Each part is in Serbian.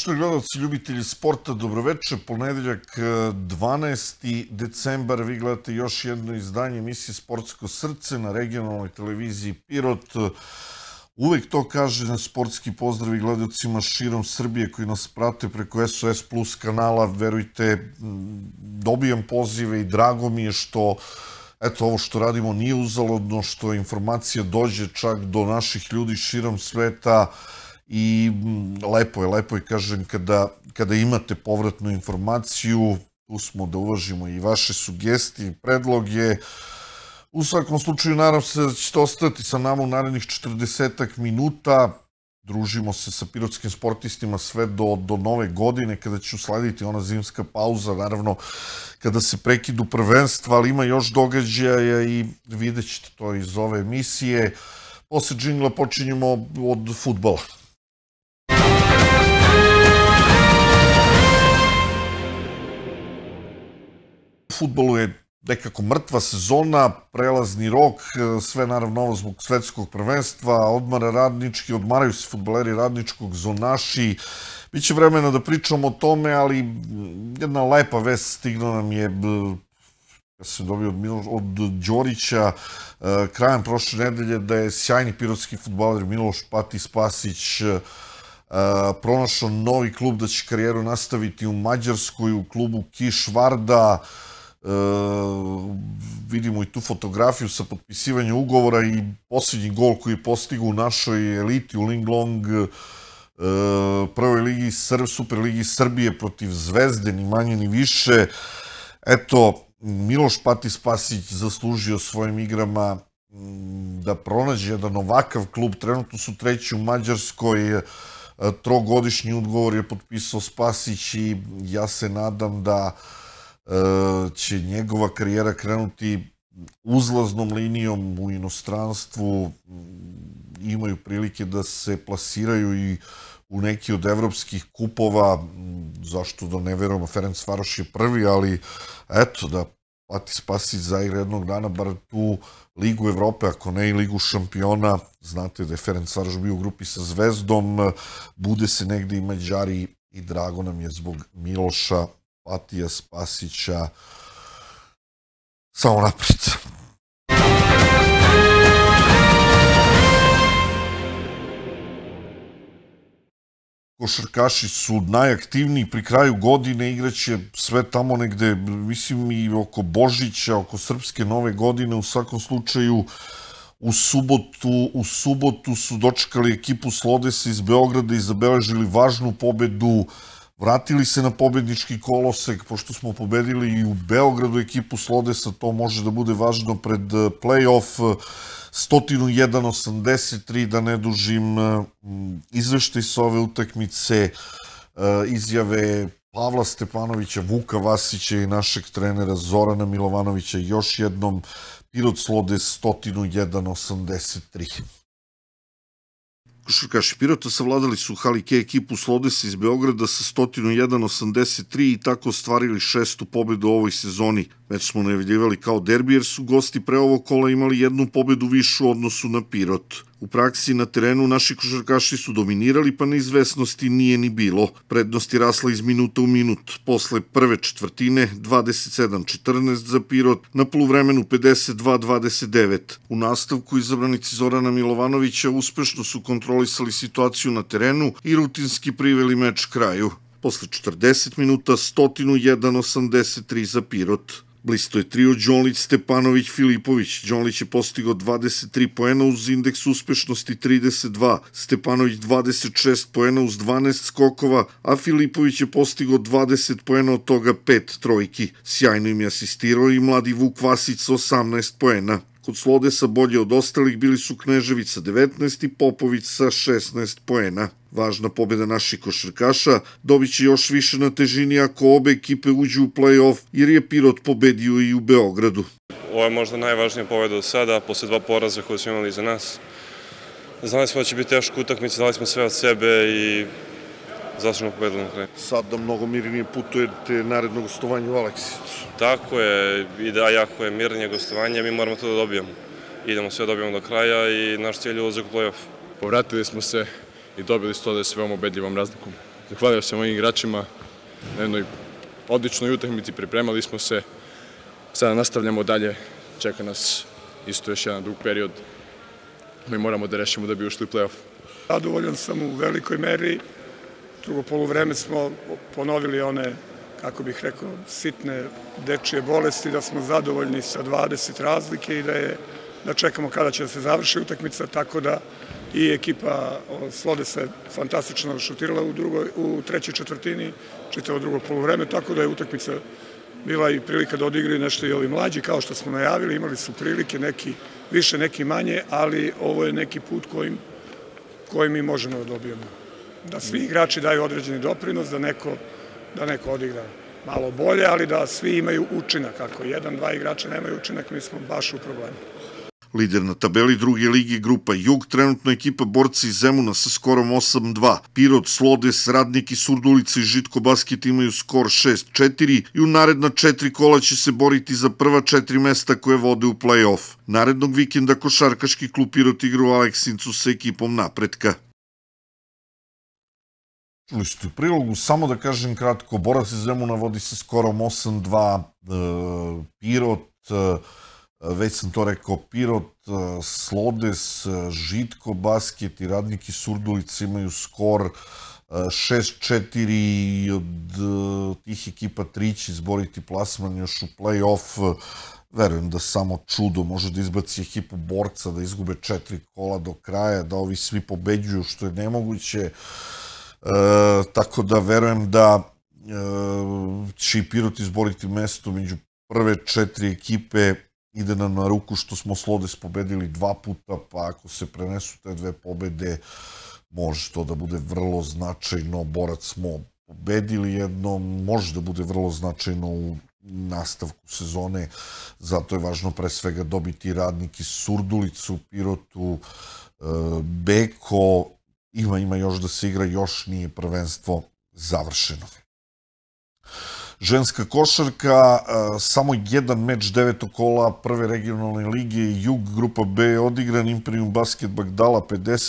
Poštovani gledalci, ljubitelji sporta, dobroveče. Ponedeljak, 12. decembar, vi gledate još jedno izdanje emisije Sportsko srce na regionalnoj televiziji Pirot. Uvek to kaže na sportski pozdravi gledalcima širom Srbije koji nas prate preko SOS Plus kanala. Verujte, dobijam pozive i drago mi je što ovo što radimo nije uzaludno, što informacija dođe čak do naših ljudi širom sveta. I lepo je, kažem, kada imate povratnu informaciju, tu smo da uvažimo i vaše sugestije i predloge. U svakom slučaju, naravno se da ćete ostati sa nama u narednih 40 minuta. Družimo se sa pirotskim sportistima sve do nove godine, kada će uslediti ona zimska pauza, naravno kada se prekidu prvenstva, ali ima još događaja i vidjet ćete to iz ove emisije. Posle džingla počinjemo od fudbala. U fudbalu je nekako mrtva sezona, prelazni rok, sve naravno ovo zbog svetskog prvenstva, odmaraju se fudbaleri Radničkog, zonaši. Biće vremena da pričamo o tome, ali jedna lepa vest stigla nam je, ja sam dobio od Đorića, krajem prošle nedelje, da je sjajni pirotski fudbaler Miloš Pati Spasić pronašao novi klub, da će karijeru nastaviti u Mađarskoj, u klubu Kiš Varda. Vidimo i tu fotografiju sa potpisivanjem ugovora i posljednji gol koji je postigao u našoj eliti u Linglong prvoj ligi, Super ligi Srbije protiv Zvezde, ni manje ni više. Eto, Miloš Pati Spasić zaslužio svojim igrama da pronađe jedan ovakav klub. Trenutno su treći u Mađarskoj, trogodišnji ugovor je potpisao Spasić i ja se nadam da će njegova karijera krenuti uzlaznom linijom u inostranstvu. Imaju prilike da se plasiraju i u neki od evropskih kupova. Zašto da ne verujemo, Ferencvaroš je prvi, ali eto, da Pati Spasić zaigra jednog dana bar tu Ligu Evrope, ako ne i Ligu šampiona. Znate da je Ferencvaroš bio u grupi sa Zvezdom, bude se negde i Mađari i drago nam je zbog Miloša Patija Spasića. Samo napred. Košarkaši su najaktivniji pri kraju godine, igraće sve tamo negde, mislim i oko Božića, oko Srpske nove godine. U svakom slučaju, u subotu su dočekali ekipu Slodesa iz Beograda i zabeležili važnu pobedu. Vratili se na pobednički kolosek, pošto smo pobedili i u Beogradu ekipu Slodesa, to može da bude važno pred play-off. 101-83, da ne dužim, izveštaj sa ove utakmice, izjave Pavla Stepanovića, Vuka Vasića i našeg trenera Zorana Milovanovića. Još jednom, Pirot Slodes 101-83. Košarkaši Pirota savladali su Halike ekipu Slodesa iz Beograda sa 101-83 i tako ostvarili 6. pobedu u ovoj sezoni. Već smo najavljivali kao derbi jer su gosti pre ovog kola imali jednu pobedu višu u odnosu na Pirot. U praksi na terenu naši košarkaši su dominirali, pa neizvesnosti nije ni bilo. Prednost je rasla iz minuta u minut. Posle prve četvrtine 27-14 za Pirot, na poluvremenu 52-29. U nastavku izabranici Zorana Milovanovića uspešno su kontrolisali situaciju na terenu i rutinski priveli meč kraju. Posle 40 minuta 101-83 za Pirot. Blisto je trio Đonlić, Stepanović, Filipović. Đonlić je postigao 23 poena uz indeks uspešnosti 32, Stepanović 26 poena uz 12 skokova, a Filipović je postigao 20 poena, od toga 5 trojki. Sjajno im je asistirao i mladi Vuk Vasić sa 18 poena. Kod Slodesa bolje od ostalih bili su Knežević sa 19 i Popović sa 16 poena. Važna pobjeda naših košarkaša dobit će još više na težini ako obe ekipe uđu u play-off, jer je Pirot pobedio i u Beogradu. Ovo je možda najvažnija pobjeda do sada, posle 2 poraza koje smo imali iza nas. Znali smo da će biti teška utakmica, dali smo sve od sebe i zaslužno pobedili na kraju. Sada mnogo mirnije putujete naredno gostovanje u Aleksinac. Tako je, i da, jako je mirnije gostovanje, mi moramo to da dobijemo. Idemo sve dobijemo do kraja i naš cilj je ulazak u play-off. Povratili smo se i dobili 100 s veoma ubedljivom razlikom. Zahvalio sam mojim igračima na jednoj odličnoj utakmici, pripremali smo se, sada nastavljamo dalje, čeka nas isto još jedan dug period. Mi moramo da rešimo da bi ušli u play-off. Zadovoljan sam u velikoj meri. Drugo poluvreme smo ponovili one, kako bih rekao, sitne dečije bolesti, da smo zadovoljni sa 20 razlike i da čekamo kada će da se završi utakmica, tako da i ekipa Slode se fantastično šutirala u trećoj četvrtini, čitavo drugo poluvreme, tako da je utakmica bila i prilika da odigraju nešto i ovi mlađi, kao što smo najavili, imali su prilike, neki više, neki manje, ali ovo je neki put koji mi možemo da dobijemo. Da svi igrači daju određeni doprinos, da neko odigra malo bolje, ali da svi imaju učinak. Ako jedan, dva igrača nemaju učinak, mi smo baš u problemu. Lider na tabeli druge ligi grupa Jug, trenutno ekipa Borci iz Zemuna sa skorom 8-2. Pirot, Slodes, Radnik i Surdulica i Žitko Basket imaju skor 6-4 i u naredna 4 kola će se boriti za prva 4 mesta koje vode u play-off. Narednog vikenda košarkaški klub Pirot igra u Aleksincu sa ekipom Napretka. Čuli ste u prilogu, samo da kažem kratko, Borac iz Zemuna vodi sa skorom 8-2, Pirot, već sam to rekao, Pirot, Slodes, Žitko Basket i Radnik i Surdulica imaju skor 6-4 i od tih ekipa 3 će izboriti plasman još u play-off. Verujem da samo čudo može da izbaci ekipu Borca, da izgube 4 kola do kraja, da ovi svi pobeđuju, što je nemoguće. Tako da verujem da će i Pirot izboriti mesto među prve 4 ekipe. Ide nam na ruku što smo Slodes pobedili 2 puta, pa ako se prenesu te 2 pobede, može to da bude vrlo značajno. Borac smo pobedili jednom, može da bude vrlo značajno u nastavku sezone, zato je važno pre svega dobiti Radnik iz Surdulicu, Pirotu, Beko, ima još da se igra, još nije prvenstvo završeno. Ženska košarka, samo jedan meč 9. kola prve regionalne lige, Jug grupa B je odigran, Imperium Basket Bagdala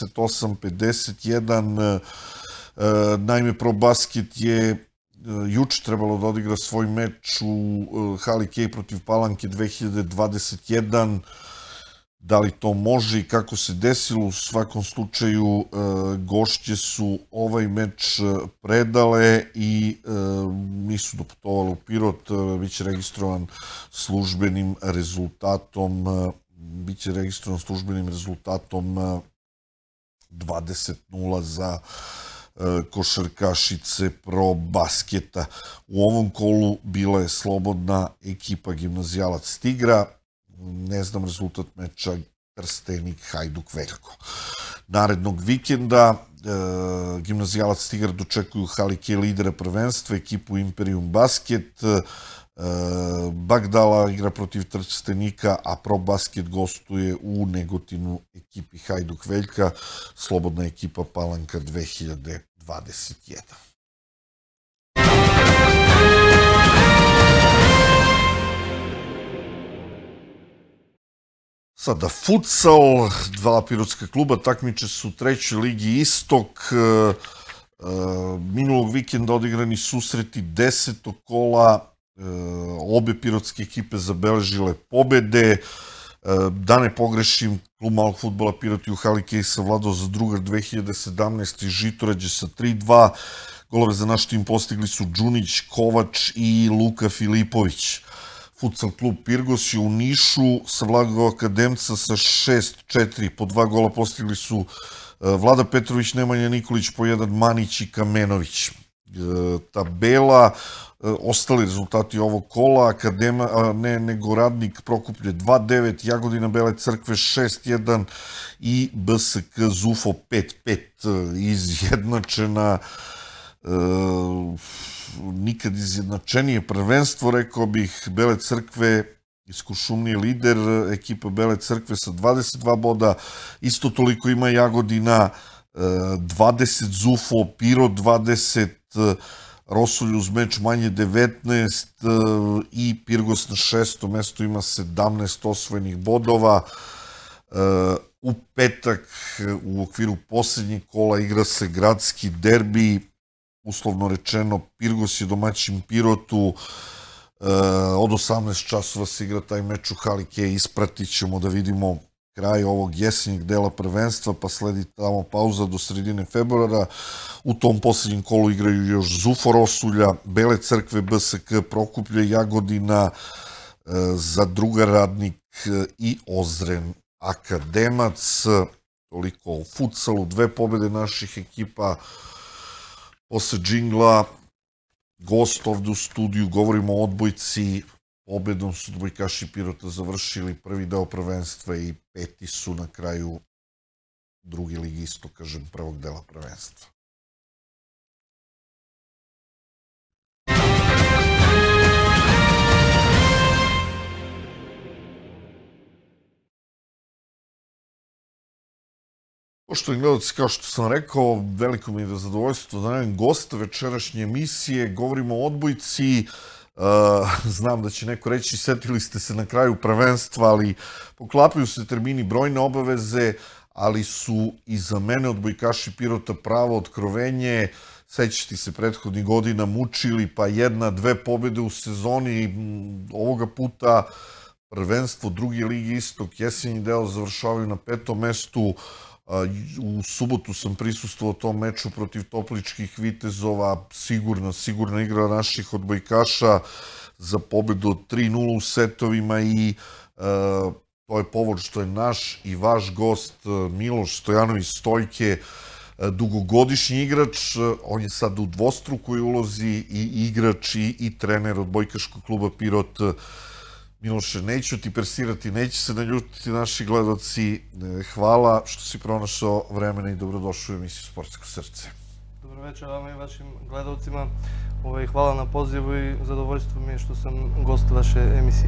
58-51, naime Pro Basket je juče trebalo da odigra svoj meč u Hali Kej protiv Palanke 2021, da li to može i kako se desilo, u svakom slučaju gošće su ovaj meč predale i nisu doputovali u Pirot, biće registrovan službenim rezultatom 20-0 za košarkašice Pro Basketa. U ovom kolu bila je slobodna ekipa Gimnazijalac Tigra, ne znam rezultat meča Trstenik Hajduk Veljko. Narednog vikenda Gimnazijalac Tigar dočekuju Hali Kej lidera prvenstva, ekipu Imperium Basket, Bagdala igra protiv Trstenika, a Pro Basket gostuje u Negotinu ekipi Hajduk Veljka, slobodna ekipa Palanka 2021. Sada futsal, dva pirotska kluba takmiče su u trećoj ligi Istok. Minulog vikenda odigrani susreti 10. kola, obe pirotske ekipe zabeležile pobede. Da ne pogrešim, klub malog fudbala Pirot je u Hali Kej savladao za Drugar 2017 i Žitorađe sa 3-2. Golove za naš tim postigli su Đunić, Kovač i Luka Filipović. Futsal klub Pirgos je u Nišu savladao Akademca sa 6-4. Po 2 gola postigli su Vlada Petrović, Nemanja Nikolić, po 1 Manić i Kamenović. Tabela, ostali rezultati ovog kola, Radnik Prokuplje 2-9, Jagodina Bele Crkve 6-1 i BSK Zufo 5-5. Izjednačena, nikad izjednačenije prvenstvo, rekao bih. Bele Crkve iz Kuršumlije lider, ekipa Bele Crkve sa 22 boda, isto toliko ima Jagodina, 20 Zufo, Pirot 20, Rosulj uz meč manje 19 i Pirgos na 6. mestu ima 17 osvojenih bodova. U petak u okviru posljednjeg kola igra se gradski derbi uslovno rečeno, Pirgos je domaćin Pirotu, od 18 časova se igra taj meč u hali Kej, ispratit ćemo da vidimo kraj ovog jesenjeg dela prvenstva, pa sledi tamo pauza do sredine februara. U tom posljednjem kolu igraju još Zufor Osulja, Bele Crkve, BSK, Prokuplje, Jagodina, Zadruga Radnik i Ozren Akademac. Toliko o futsalu, 2 pobjede naših ekipa. Posle džingla, gost ovde u studiju, govorimo o odbojci. Pobedom su odbojkaši Pirota završili prvi deo prvenstva i 5. su na kraju druge ligi, isto kažem, prvog dela prvenstva. Poštovani gledalci, kao što sam rekao, veliko mi je zadovoljstvo da najem gosta večerašnje emisije. Govorimo o odbojci. Znam da će neko reći, setili ste se na kraju prvenstva, ali poklapaju se termini, brojne obaveze, ali su i za mene odbojkaši Pirota pravo otkrovenje. Sećate se prethodnih godina mučili, pa 1-2 pobjede u sezoni. Ovoga puta prvenstvo druge ligi Istok, jesenji deo završavaju na 5. mestu. U subotu sam prisustvovao tom meču protiv Topličkih Vitezova, sigurna igra naših odbojkaša za pobedu od 3-0 u setovima i to je povod što je naš i vaš gost Miloš Stojanović Stojke, dugogodišnji igrač, on je sad u dvostrukoj ulozi i igrač i trener odbojkaškog kluba Pirot. Miloše, neću ti persirati, neće se naljutiti naši gledaoci. Hvala što si pronašao vremena i dobrodošao u emisiju Sportsko srce. Dobro večer vama i vašim gledaocima. Hvala na pozivu i zadovoljstvo mi je što sam gost vaše emisije.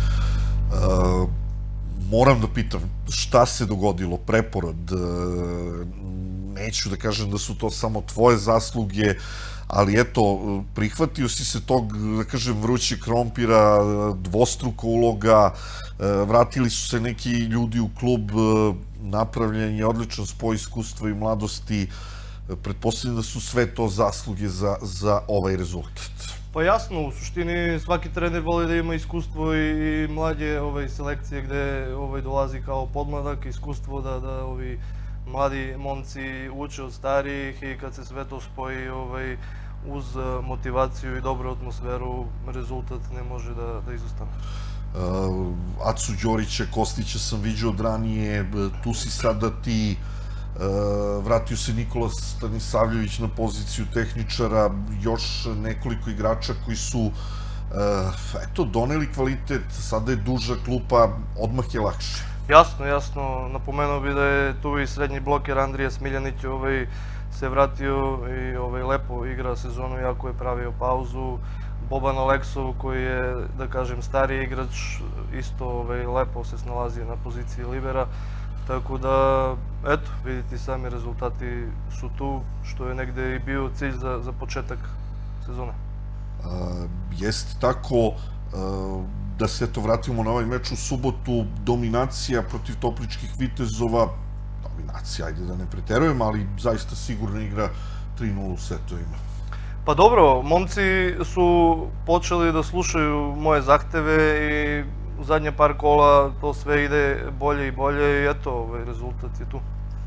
Moram da pitam, šta se dogodilo? Preporod? Neću da kažem da su to samo tvoje zasluge, ali eto, prihvatio si se tog, da kažem, vrućeg krompira, dvostruka uloga, vratili su se neki ljudi u klub, napravljen je odličan spoj iskustva i mladosti. Pretpostavljam da su sve to zasluge za ovaj rezultat. Pa jasno, u suštini svaki trener voli da ima iskustvo i mlađe selekcije gde dolazi kao podmladak, iskustvo da ovi mladi momci uče od starijih i kad se sve to spoji uz motivaciju i dobru atmosferu, rezultat ne može da izostane. Acu Đorića, Kostića sam viđao od ranije, tu si sada ti, vratio se Nikola Stanisavljević na poziciju tehničara, još nekoliko igrača koji su doneli kvalitet, sada je duža klupa, odmah je lakše. Jasno, napomenuo bi da je tu i srednji bloker Andrija Smiljanić se vratio i lepo igra sezonu, iako je pravio pauzu. Boban Aleksov, koji je, da kažem, stariji igrač, isto lepo se snalazi na poziciji libera. Tako da, eto, vidite sami, rezultati su tu, što je negde i bio cilj za početak sezone. Jeste tako, da se eto vratimo na ovaj meč u subotu, dominacija protiv Topličkih Vitezova, dominacija, ajde da ne preterujem, ali zaista sigurna igra 3-0 u setovima. Pa dobro, momci su počeli da slušaju moje zahteve i u zadnje par kola to sve ide bolje i bolje i eto, rezultat je tu.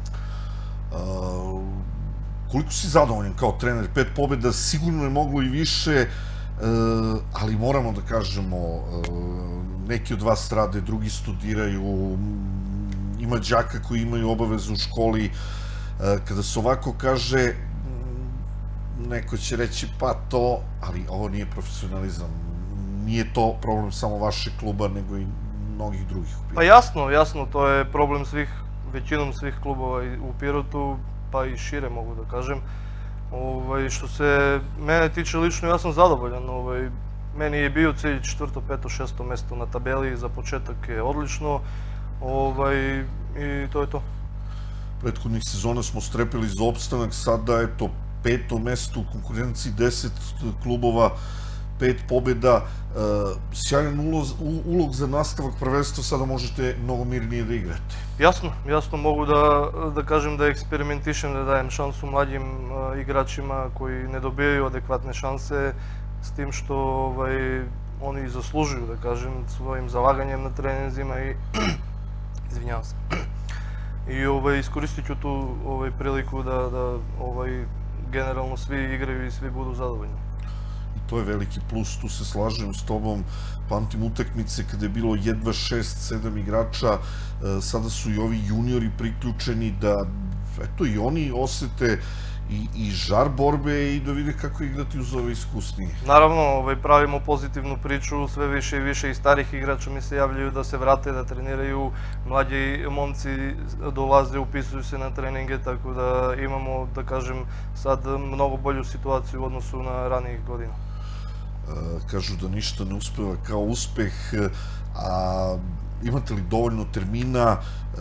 Koliko si zadovoljan kao trener? 5 pobjeda, sigurno je moglo i više, ali moramo da kažemo, neki od vas rade, drugi studiraju, ima đaka koji imaju obavezu u školi. Kada se ovako kaže, neko će reći pa to, ali ovo nije profesionalizam. Nije to problem samo vašeg kluba, nego i mnogih drugih u Pirotu. Pa jasno, to je problem većinom svih klubova u Pirotu, pa i šire mogu da kažem. Što se mene tiče lično, ja sam zadovoljan. Meni je bio cilj 4., 5., 6. mesto na tabeli, za početak je odlično i to je to. Prethodnih sezona smo strepili za opstanak, sada eto 5. mesto u konkurenciji 10 klubova. 5 pobjeda, sjajan ulog za nastavak prvenstva, sada možete mnogo mirnije da igrate. Jasno mogu da kažem da eksperimentišem, da dajem šansu mlađim igračima koji ne dobijaju adekvatne šanse, s tim što oni zaslužuju, da kažem, svojim zalaganjem na treninzima i izvinjavam se. I iskoristit ću tu priliku da generalno svi igraju i svi budu zadovoljni. I to je veliki plus, tu se slažem s tobom. Pamtim utakmice kada je bilo jedva 6-7 igrača, sada su i ovi juniori priključeni da, eto, i oni osete i žar borbe i da vide kako igrati uz ove iskusnije. Naravno, pravimo pozitivnu priču, sve više i više i starih igrača mi se javljaju da se vrate, da treniraju, mlađi momci dolaze, upisuju se na treninge, tako da imamo, da kažem, sad mnogo bolju situaciju u odnosu na ranijih godina. Kažu da ništa ne uspeva kao uspeh, a imate li dovoljno termina,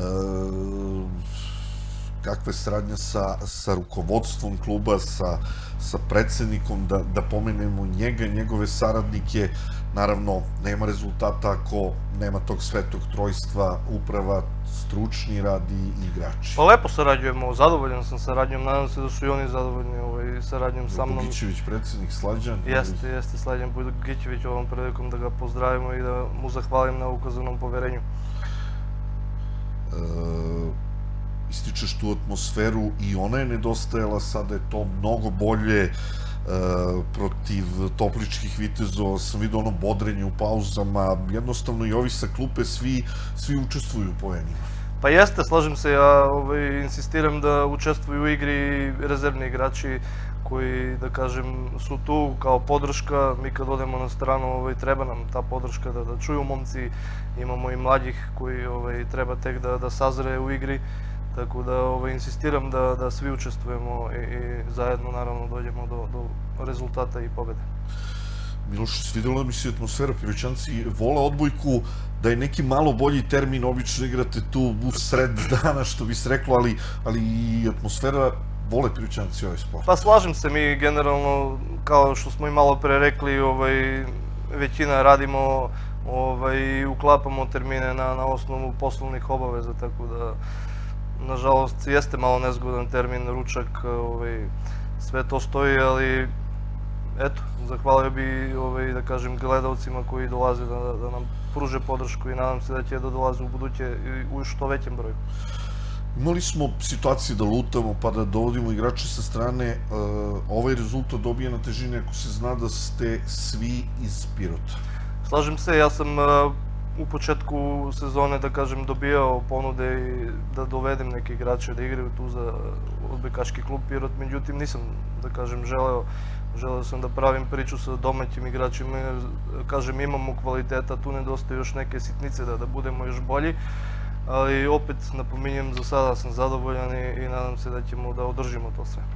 kakva je saradnja sa rukovodstvom kluba, sa predsednikom, da pomenemo njega, njegove saradnike. Naravno, nema rezultata ako nema tog svetog trojstva, uprava, stručni rad i igrači. Pa lepo sarađujemo, zadovoljan sam saradnjom, nadam se da su i oni zadovoljni saradnjom sa mnom. Bogićević, predsednik, Slađan. Jeste Slađan Bogićević, ovom prilikom da ga pozdravimo i da mu zahvalim na ukazanom poverenju. Ističeš tu atmosferu i ona je nedostajala, sada je to mnogo bolje. Protiv Topličkih Vitezova sam vidio ono bodrenje u pauzama, jednostavno i ovi sa klupe svi učestvuju u poenima. Pa jeste, slažem se, ja insistiram da učestvuju u igri rezervni igrači koji, da kažem, su tu kao podrška. Mi kad odemo na stranu treba nam ta podrška da čuju momci, imamo i mlađih koji treba tek da sazre u igri. Tako da insistiram da svi učestvujemo i zajedno naravno dođemo do rezultata i pobede. Miloš, svidela mi se atmosfera, Piroćanci vole odbojku, da je neki malo bolji termin, obično igrate tu u sred dana, što bi se reklo, ali i atmosfera, vole Piroćanci ovaj sport. Pa slažem se, mi generalno, kao što smo i malo pre rekli, većina radimo i uklapamo termine na osnovu poslovnih obaveza, tako da nažalost, jeste malo nezgodan termin, ručak, sve to stoji, ali eto, zahvalio bi, da kažem, gledalcima koji dolaze da nam pruže podršku i nadam se da će da dolaze u buduće u što većem broju. Imali smo situacije da lutamo pa da dovodimo igrače sa strane, ovaj rezultat dobije na težini ako se zna da ste svi iz Pirota. Slažem se, ja sam u početku sezone, da kažem, dobijao ponude i da dovedem neke igrače da igraju tu za odbojkaški klub Pirot, međutim nisam, da kažem, želeo sam da pravim priču sa domaćim igračima, jer, kažem, imamo kvaliteta, tu nedostaju još neke sitnice da budemo još bolji, ali opet napominjem, za sada sam zadovoljan i nadam se da ćemo da održimo to sve.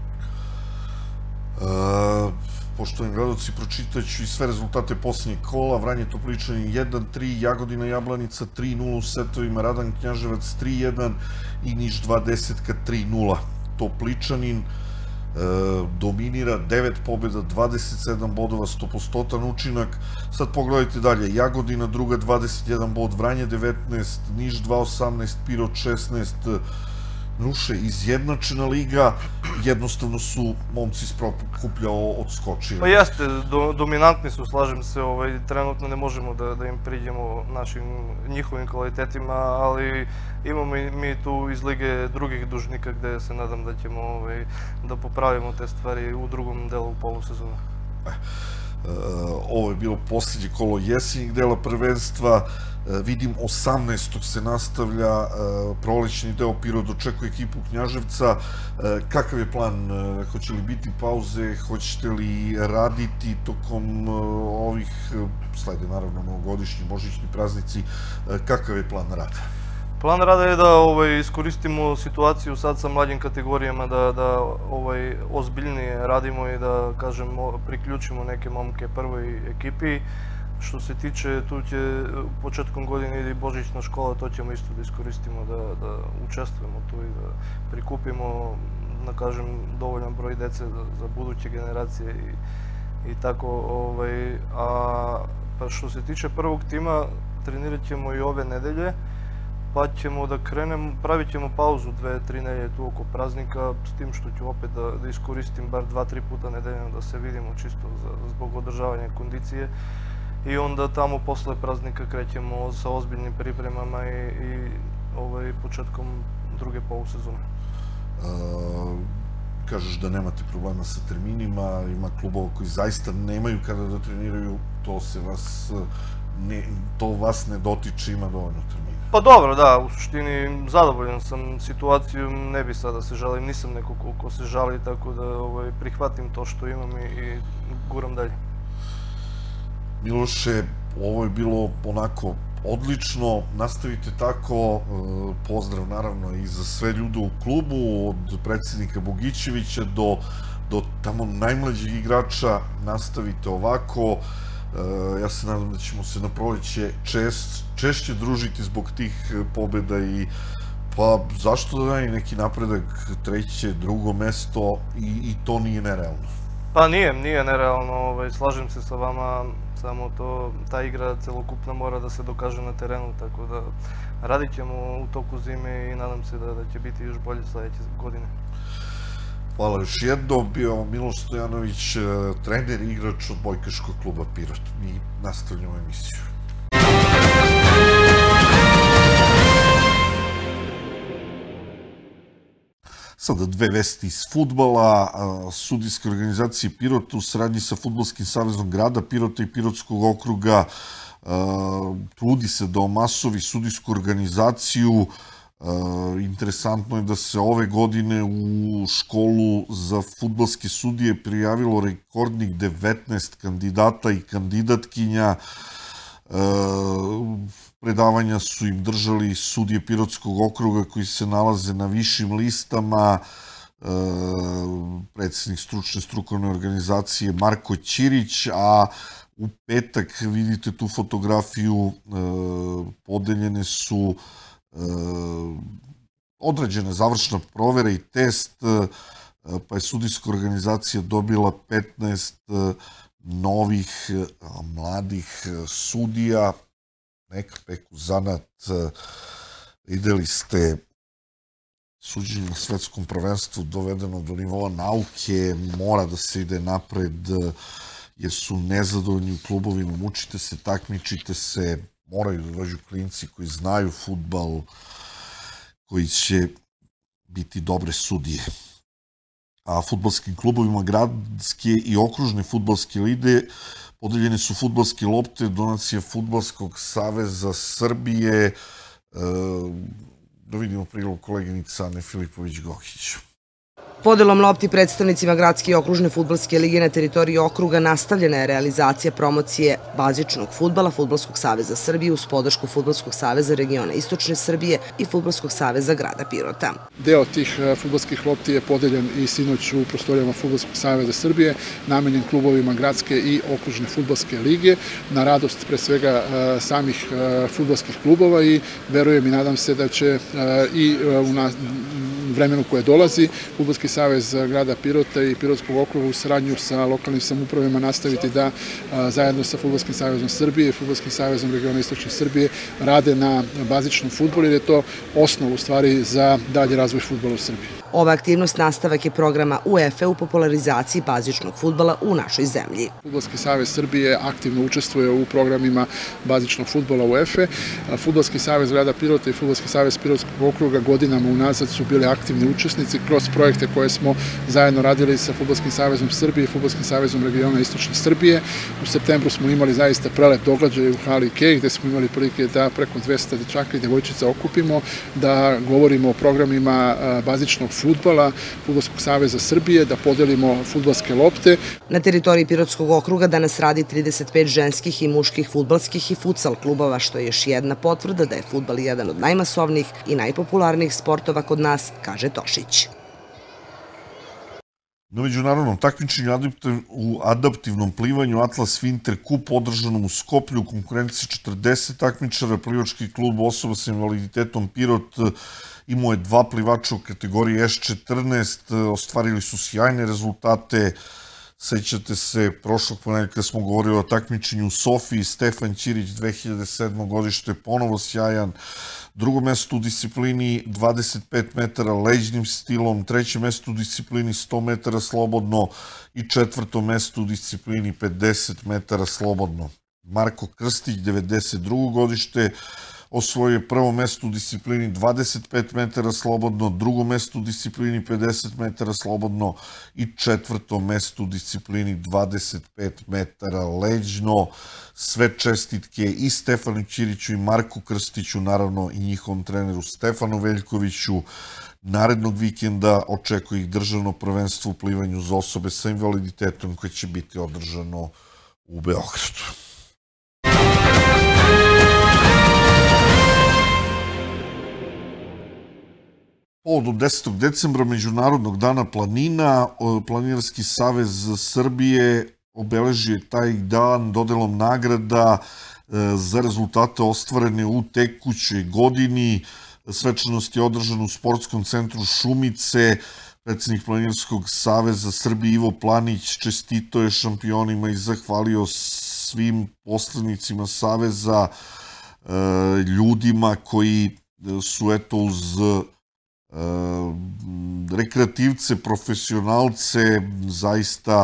Poštovani gledalci, pročitat ću i sve rezultate poslednjeg kola. Vranje Topličani 1-3, Jagodina Jablanica 3-0 u setovima, Radan Knjaževac 3-1 i Niš 2-10 3-0. Topličanin dominira 9 pobjeda, 27 bodova, 100% učinak. Sad pogledajte dalje, Jagodina druga 21 bod, Vranje 19, Niš 2-18, Pirot 16, Nuše izjednačena liga, jednostavno su momci iz Prokuplja odskočili. Pa jeste, dominantni su, slažem se, trenutno ne možemo da im priđemo njihovim kvalitetima, ali imamo mi tu iz lige drugih dužnika gde se nadam da ćemo da popravimo te stvari u drugom delu polusezona. Ovo je bilo poslednje kolo jesenjeg dela prvenstva, vidim 18. se nastavlja prolećni deo, Pirot dočekuje ekipu Knjaževca. Kakav je plan, hoće li biti pauze, hoćete li raditi tokom ovih, slede naravno novogodišnji, božićni praznici, kakav je plan rada? Plan rada je da iskoristimo situaciju sad sa mlađim kategorijama, da ozbiljnije radimo i da, kažem, priključimo neke momke prvoj ekipi. Što se tiče, tu će početkom godine ide i božićna škola, to ćemo isto da iskoristimo, da učestvujemo tu i da prikupimo, da kažem, dovoljan broj dece za buduće generacije i i tako. Pa što se tiče prvog tima, trenirat ćemo i ove nedelje, pa ćemo da krenemo, pravit ćemo pauzu 2-3 nedelje tu oko praznika, s tim što ću opet da iskoristim bar 2-3 puta nedeljno da se vidimo čisto zbog održavanja kondicije. I onda tamo posle praznika krećemo sa ozbiljnim pripremama i početkom druge polusezone. Kažeš da nemate problema sa terminima, ima klubova koji zaista nemaju kada da treniraju, to vas ne dotiče, ima dovoljno termina. Pa dobro, da, u suštini zadovoljan sam situacijom, ne bi sad da se žalim, nisam neko ko se žali, tako da prihvatim to što imam i guram dalje. Miloše, ovo je bilo onako odlično, nastavite tako, pozdrav naravno i za sve ljude u klubu, od predsjednika Bogićevića do tamo najmlađih igrača, nastavite ovako, ja se nadam da ćemo se na proleće češće družiti zbog tih pobjeda i pa zašto da ne neki napredak, treće, drugo mesto i to nije nerealno. Pa nije nerealno, slažem se sa vama, samo ta igra celokupna mora da se dokaže na terenu, tako da radit ćemo u toku zime i nadam se da će biti još bolje sledeće godine. Hvala još jednom, bio Miloš Stojanović, trener i igrač od Bojkaškog kluba Pirot. Mi nastavljamo emisiju. Sada dve vesti iz fudbala. Sudijske organizacije Pirota u saradnji sa Fudbalskim savezom grada Pirota i Pirotskog okruga trudi se da omasovi sudijsku organizaciju. Interesantno je da se ove godine u školu za fudbalske sudije prijavilo rekordnih 19 kandidata i kandidatkinja. Predavanja su im držali sudije Pirotskog okruga koji se nalaze na višim listama. Predsjednik stručne strukovne organizacije Marko Ćirić, a u petak vidite tu fotografiju, podeljene su određene završna provera i test, pa je sudijska organizacija dobila 15 novih mladih sudija. Neka peku zanat, videli ste suđenje na svetskom prvenstvu dovedeno do nivoa nauke, mora da se ide napred, jer su nezadovoljni u klubovima, mučite se, takmičite se, moraju da dođu klinci koji znaju fudbal, koji će biti dobre sudije. A fudbalskim klubovima gradske i okružne fudbalske lige podeljene su fudbalske lopte, donacija Fudbalskog saveza Srbije. Da vidimo prilog koleginica Ane Filipović-Gokić. Podelom lopti predstavnicima gradske i okružne fudbalske lige na teritoriji okruga nastavljena je realizacija promocije bazičnog fudbala Fudbalskog saveza Srbije uz podršku Fudbalskog saveza regiona Istočne Srbije i Fudbalskog saveza grada Pirota. Deo tih fudbalskih lopti je podeljen i sinoć u prostorijama Fudbalskog saveza Srbije, namenjen klubovima gradske i okružne fudbalske lige, na radost pre svega samih fudbalskih klubova i verujem i nadam se da će i u vremenu koje dolazi Fudbalski savez grada Pirota i Pirotskog okruga u saradnju sa lokalnim samoupravima nastaviti da zajedno sa Fudbalskim savezom Srbije i Fudbalskim savezom regiona Istočne Srbije rade na bazičnom fudbalu, jer je to osnov u stvari za dalji razvoj fudbala u Srbiji. Ova aktivnost nastavak je programa UEFA u popularizaciji bazičnog fudbala u našoj zemlji. Fudbalski savez Srbije aktivno učestvuje u programima bazičnog fudbala UEFA. Fudbalski savez grada Pirota i Fudbalski savez Pirotskog okruga godinama unazad su bili aktivni učesnici kroz projekte koje smo zajedno radili sa Fudbalskim savezom Srbije i Fudbalskim savezom regiona Istočne Srbije. U septembru smo imali zaista prelep događaj u hali Kej, gde smo imali prilike da preko 200 dečaka i devojčica okupimo, da govorimo o programima bazičnog fudbala Fudbalskog saveza Srbije, da podelimo fudbalske lopte. Na teritoriji Pirotskog okruga danas radi 35 ženskih i muških fudbalskih i futsal klubova, što je još jedna potvrda da je fudbal jedan od najmasovnijih i najpopularnijih sportova kod nas, kaže Tošić. Na međunarodnom takmičenju u adaptivnom plivanju Atlas Winter Cup održanom u Skoplju u konkurenciji 40 takmičara, plivački klub osoba sa invaliditetom Pirot imao je 2 plivača u kategoriji S14, ostvarili su sjajne rezultate, Sećate se, prošlog ponedjeljka smo govorili o takmičenju u Sofiji, Stefan Ćirić, 2007. godište, ponovo sjajan. Drugo mesto u disciplini 25 metara leđnim stilom, treće mesto u disciplini 100 metara slobodno i četvrto mesto u disciplini 50 metara slobodno. Marko Krstić, 92. godište, osvojio je prvo mesto u disciplini 25 metara slobodno, drugo mesto u disciplini 50 metara slobodno i četvrto mesto u disciplini 25 metara leđno. Sve čestitke i Stefanu Ćiriću i Marku Krstiću, naravno i njihovom treneru Stefanu Veljkoviću. Narednog vikenda očekuje ih državno prvenstvo u plivanju za osobe sa invaliditetom koje će biti održano u Beogradu. Povodom 10. decembra, Međunarodnog dana planina, Planinarski savez Srbije obeležio je taj dan dodelom nagrada za rezultate ostvarene u tekućoj godini. Svečanost je održana u Sportskom centru Šumice. Predsednik Planinarskog saveza Srbije Ivo Planić čestitao je šampionima i zahvalio svim poslanicima saveza, ljudima koji su eto uz rekreativce, profesionalce, zaista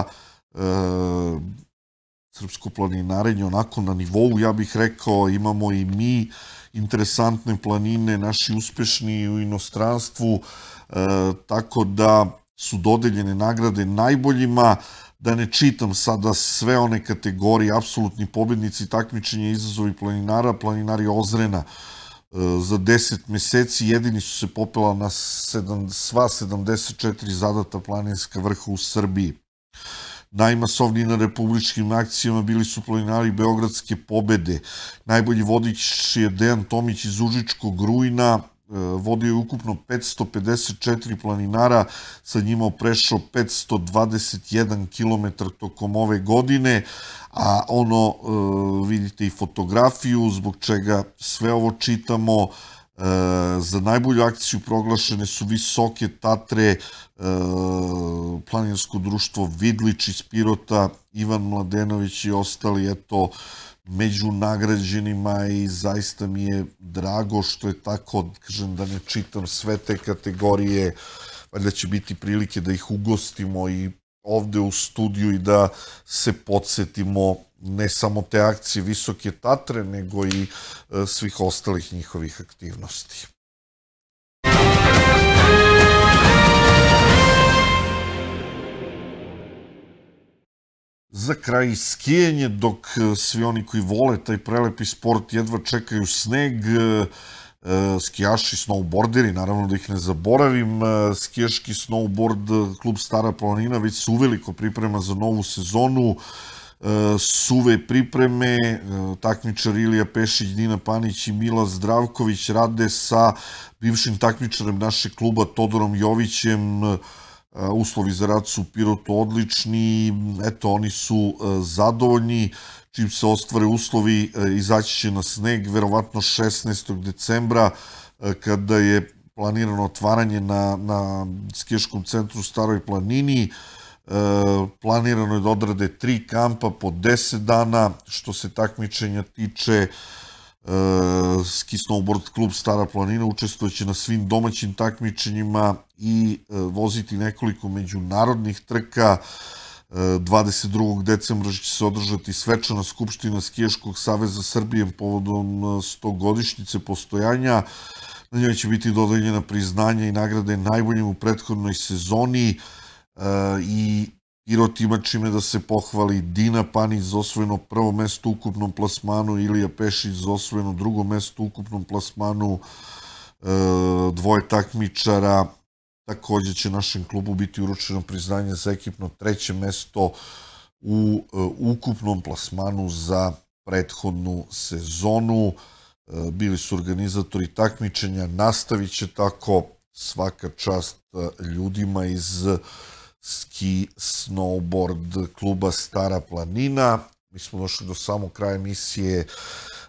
srpsko planinarenje onako na nivou, ja bih rekao. Imamo i mi interesantne planine, naši uspešni u inostranstvu, tako da su dodeljene nagrade najboljima. Da ne čitam sada sve one kategorije, apsolutni pobednici takmičenja izazovi planinara, planinari Ozrena. Za 10 meseci jedini su se popela na sva 74 zadata planinska vrha u Srbiji. Najmasovniji na republičkim akcijama bili su planinari Beogradske pobede. Najbolji vodič je Dejan Tomić iz Užičkog Rujna, vodio je ukupno 554 planinara, sa njima prešao 521 km tokom ove godine, a vidite i fotografiju, zbog čega sve ovo čitamo. Za najbolju akciju proglašene su Visoke Tatre, Planinarsko društvo Vidlić iz Pirota, Ivan Mladenović i ostali, eto, među nagrađenima, i zaista mi je drago što je tako, kažem, da ne čitam sve te kategorije, valjda će biti prilike da ih ugostimo i ovde u studiju i da se podsjetimo ne samo te akcije Visoke Tatre, nego i svih ostalih njihovih aktivnosti. Za kraj skijanje, dok svi oni koji vole taj prelepi sport jedva čekaju sneg, skijaši, snowboarderi, naravno da ih ne zaboravim, skijaški snowboard klub Stara planina već se uveliko priprema za novu sezonu. Suve pripreme, takmičar Ilija Pešić, Dina Panić i Mila Zdravković rade sa bivšim takmičarem našeg kluba Todorom Jovićem. Uslovi za rad su u Pirotu odlični, eto, oni su zadovoljni. Čim se ostvare uslovi, izaći će na sneg, verovatno 16. decembra, kada je planirano otvaranje na skijaškom centru Staroj planini. Planirano je da odrade 3 kampa po 10 dana. Što se takmičenja tiče, ski snowboard klub Stara planina učestvojeće na svim domaćim takmičenjima i voziti nekoliko međunarodnih trka. 22. decembra će se održati svečana skupština Skijaškog saveza Srbije povodom 100-godišnjice postojanja. Na njoj će biti dodeljena priznanja i nagrade najboljim u prethodnoj sezoni, i Pirot ima čime da se pohvali. Dina Panić za osvojeno prvo mesto u ukupnom plasmanu, Ilija Pešić za osvojeno drugo mesto u ukupnom plasmanu, dvoje takmičara. Takođe će našem klubu biti uručeno priznanje za ekipno treće mesto u ukupnom plasmanu za prethodnu sezonu. Bili su organizatori takmičenja, nastavit će tako. Svaka čast ljudima iz ski snowboard kluba Stara planina. Mi smo došli do samog kraja emisije.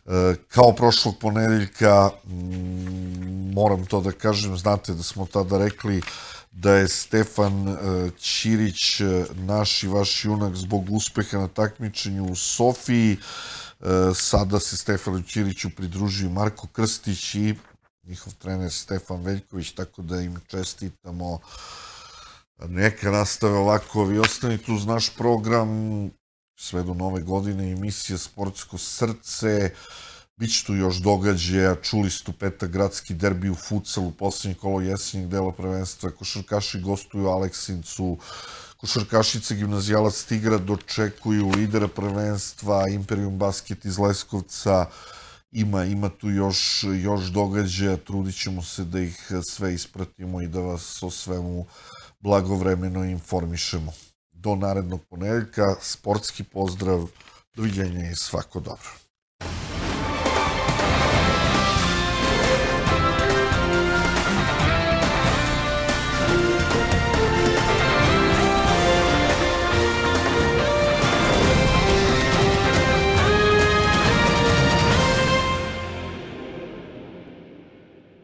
Kao prošlog ponedeljka, moram to da kažem, znate da smo tada rekli da je Stefan Ćirić naš i vaš junak zbog uspeha na takmičenju u Sofiji. Sada se Stefanu Ćiriću pridružio Marko Krstić i njihov trener Stefan Veljković, tako da im čestitamo. Neka nastave ovako, vi ostanite uz naš program sve do nove godine, emisija Sportsko srce. Biće tu još događaja, čuli ste petak gradski derbi u futsalu, poslednje kolo jesenjeg dela prvenstva, košarkaši gostuju u Aleksincu, košarkašice Gimnazijalac Tigra dočekuju lidera prvenstva, Imperium Basket iz Leskovca, ima tu još događaja, trudit ćemo se da ih sve ispratimo i da vas o svemu blagovremeno informišemo. Do narednog ponedeljka, sportski pozdrav, doviđenja i svako dobro.